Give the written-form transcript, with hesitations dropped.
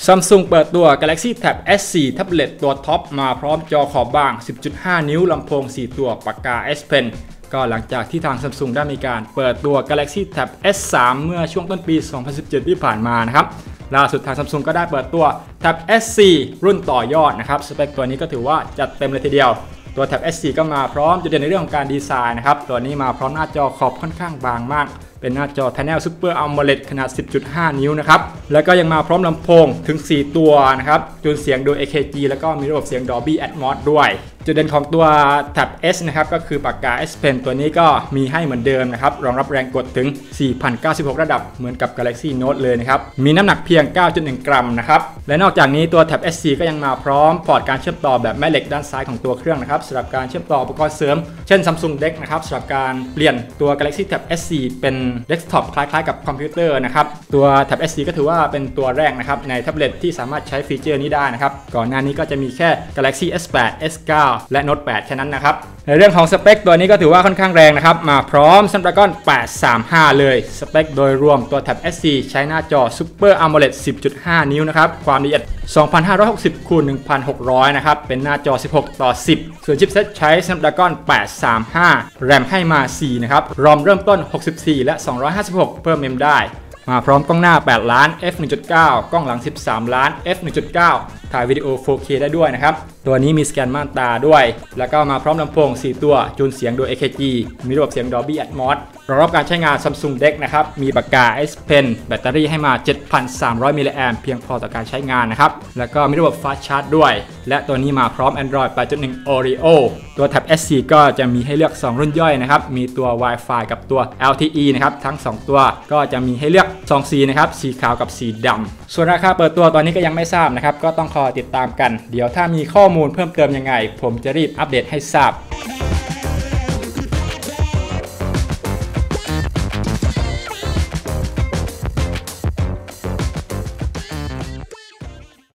Samsung เปิดตัว Galaxy Tab S4 แท็บเล็ตตัวท็อปมาพร้อมจอขอบบาง 10.5 นิ้วลำโพง 4 ตัวปากกา S Pen ก็หลังจากที่ทาง Samsung ได้มีการเปิดตัว Galaxy Tab S3 เมื่อช่วงต้นปี 2017 ที่ผ่านมานะครับล่าสุดทาง Samsung ก็ได้เปิดตัว Tab S4 รุ่นต่อยอดนะครับสเปคตัวนี้ก็ถือว่าจัดเต็มเลยทีเดียวตัว Tab S4 ก็มาพร้อมจุดเด่นในเรื่องของการดีไซน์นะครับตัวนี้มาพร้อมหน้าจอขอบค่อนข้างบางมากเป็นหน้าจอ Panel Super AMOLED ขนาด 10.5 นิ้วนะครับแล้วก็ยังมาพร้อมลำโพงถึง 4 ตัวนะครับจูนเสียงโดย AKG แล้วก็มีระบบเสียง Dolby Atmos ด้วยจุดเด่นของตัว Tab S นะครับก็คือปากกา S Pen ตัวนี้ก็มีให้เหมือนเดิมนะครับรองรับแรงกดถึง 4,096 ระดับเหมือนกับ Galaxy Note เลยนะครับมีน้ำหนักเพียง 9.1 กรัมนะครับและนอกจากนี้ตัว Tab S4 ก็ยังมาพร้อมพอร์ตการเชื่อมต่อแบบแม่เหล็กด้านซ้ายของตัวเครื่องนะครับสำหรับการเชื่อมต่ออุปกรณ์เสริมเช่น Samsung Deck นะครับสำหรับการเปลี่ยนตัว Galaxy Tab S4 เป็นเดสก์ท็อปคล้ายๆกับคอมพิวเตอร์นะครับตัว Tab S4 ก็ถือว่าเป็นตัวแรกนะครับในแท็บเล็ตที่สามารถใช้ฟีเจอร์นี้ได้นะครับก่อนหน้านี้ก็จะมีแค่ Galaxy S8 S9 และ Note 8 แค่นั้นนะครับในเรื่องของสเปคตัวนี้ก็ถือว่าค่อนข้างแรงนะครับมาพร้อม Snapdragon 835 เลยสเปคโดยรวมตัว Tab S4 ใช้หน้าจอ Super AMOLED 10.5 นิ้วนะครับความละเอียด 2560x1600 นะครับเป็นหน้าจอ 16:10 ส่วนชิปเซ็ตใช้ Snapdragon 835 แรมให้มา 4 นะครับรอมเริ่มต้น 64 และ 256 เพิ่มเมมได้มาพร้อมกล้องหน้า 8 ล้าน f 1.9 กล้องหลัง 13 ล้าน f 1.9 ถ่ายวิดีโอ 4K ได้ด้วยนะครับตัวนี้มีสแกนม่านตาด้วยแล้วก็มาพร้อมลำโพง 4 ตัวจูนเสียงโดย AKG มีระบบเสียง Dolby Atmos รองรับการใช้งาน Samsung Deck นะครับมีปากกา S Pen แบตเตอรี่ให้มา 7,300 มิลลิแอมป์เพียงพอต่อการใช้งานนะครับแล้วก็มีระบบ Fast Charge ด้วยและตัวนี้มาพร้อม Android 8.1 Oreo ตัว Tab S4 ก็จะมีให้เลือก 2 รุ่นย่อยนะครับมีตัว Wi-Fi กับตัว LTE นะครับทั้ง 2 ตัวก็จะมีให้เลือก 2 สีนะครับสีขาวกับสีดำส่วนราคาเปิดตัวตอนนี้ก็ยังไม่ทราบนะครับก็ต้องคอยติดตามกันเดี๋ยวถ้ามีข้อมูลเพิ่มเติมยังไงผมจะรีบอัปเดตให้ทราบ